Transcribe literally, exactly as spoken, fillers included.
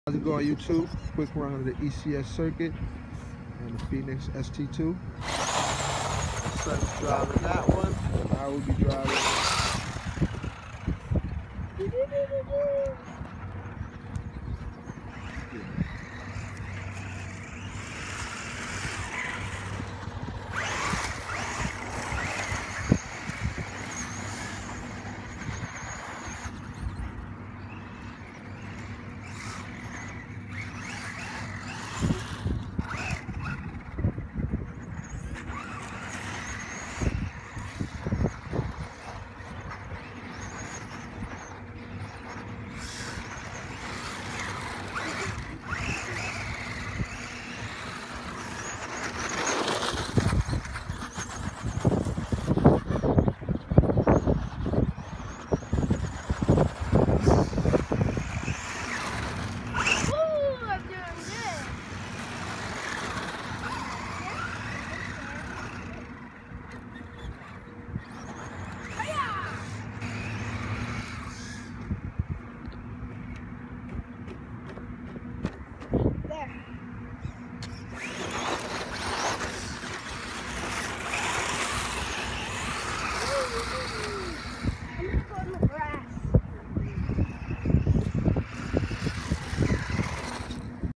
How's it going, YouTube? Quick run of the E C S circuit and the Phoenix S T two. My son's driving that one. I will be driving